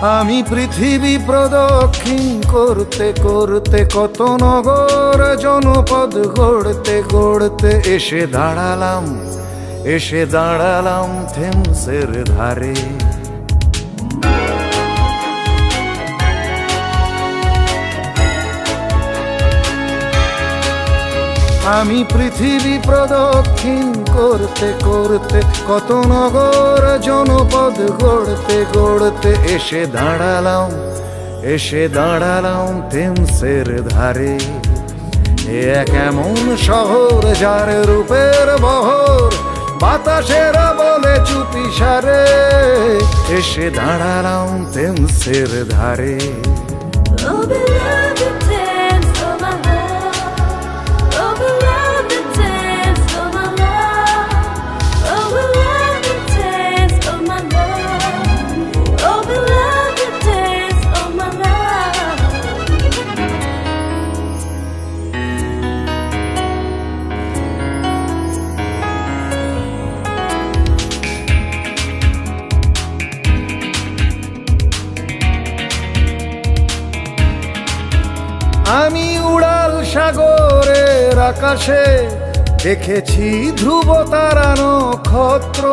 আমি পৃথিবী প্রদক্ষিণ করতে করতে কত নগর জনপদ গড়তে গড়তে এসে দাঁড়ালাম থেমসের ধারে। আমি পৃথিবী প্রদক্ষিণ করতে করতে কত নগর জনপদ গড়তে গড়তে এসে দাঁড়ালাম থেমসের ধারে। এক এমন শহর যার রূপের বহর বাতাসেরা বলে চুপি সারে, এসে দাঁড়ালাম থেমসের ধারে। আমি উড়াল সাগরের আকাশে দেখেছি ধ্রুব তারা নক্ষত্র।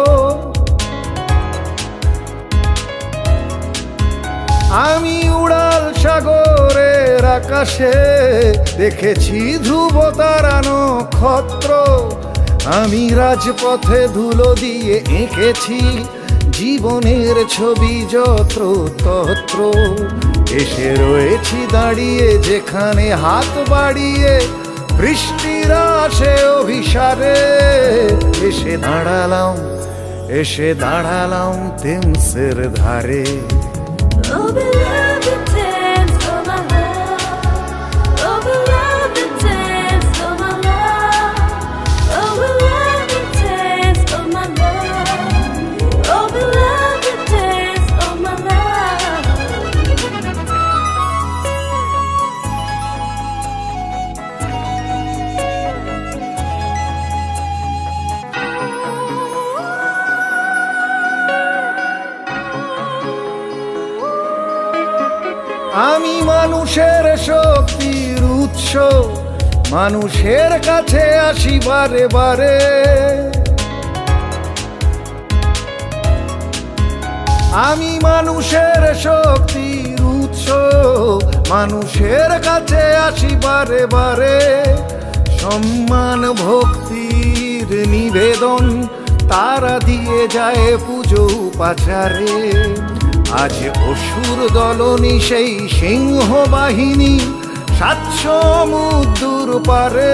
আমি উড়াল সাগরের আকাশে দেখেছি ধ্রুব তারা নক্ষত্র। আমি রাজপথে ধুলো দিয়ে এঁকেছি জীবনের ছবি যত্র তত্র। এসে রয়েছি দাঁড়িয়ে যেখানে হাত বাড়িয়ে বৃষ্টির আসে অভিসারে, এসে দাঁড়ালাম থেমসের ধারে। আমি মানুষের শক্তির উৎস, মানুষের কাছে আসি বারে বারে। আমি মানুষের শক্তির উৎস, মানুষের কাছে আসি বারে বারে। সম্মান ভক্তির নিবেদন তারা দিয়ে যায় পুজো উপাচারে। আজ অসুর দলনি সেই সিংহ বাহিনী 7 সমুদ্র পারে,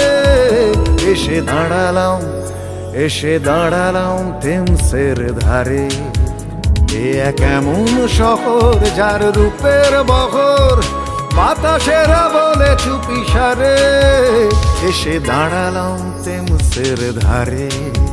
এসে দাঁড়ালাম থেমসের ধারে। এক এমন শহর যার রূপের বহর বাতাসেরা বলে চুপি সারে, এসে দাঁড়ালাম থেমসের ধারে।